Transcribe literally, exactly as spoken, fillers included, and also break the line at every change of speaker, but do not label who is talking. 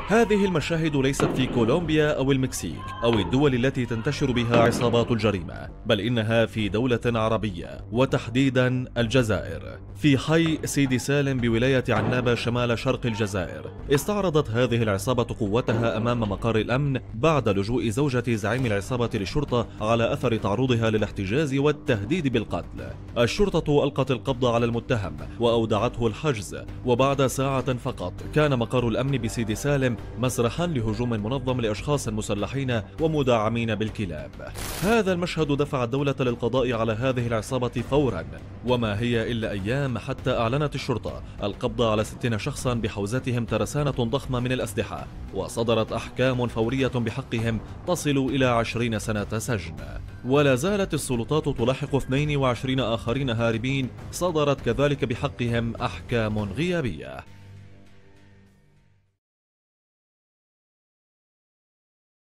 هذه المشاهد ليست في كولومبيا أو المكسيك أو الدول التي تنتشر بها عصابات الجريمة، بل إنها في دولة عربية وتحديدا الجزائر، في حي سيدي سالم بولاية عنابة شمال شرق الجزائر. استعرضت هذه العصابة قوتها أمام مقر الأمن بعد لجوء زوجة زعيم العصابة للشرطة على أثر تعرضها للاحتجاز والتهديد بالقتل. الشرطة ألقت القبض على المتهم وأودعته الحجز، وبعد ساعة فقط كان مقر الأمن بسيدي سالم مسرحا لهجوم منظم لأشخاص مسلحين ومدعمين بالكلاب. هذا المشهد دفع الدولة للقضاء على هذه العصابة فورا، وما هي إلا أيام حتى أعلنت الشرطة القبض على ستين شخصا بحوزتهم ترسانة ضخمة من الأسلحة، وصدرت أحكام فورية بحقهم تصل إلى عشرين سنة سجن. ولا زالت السلطات تلاحق اثنين وعشرين آخرين هاربين صدرت كذلك بحقهم أحكام غيابية.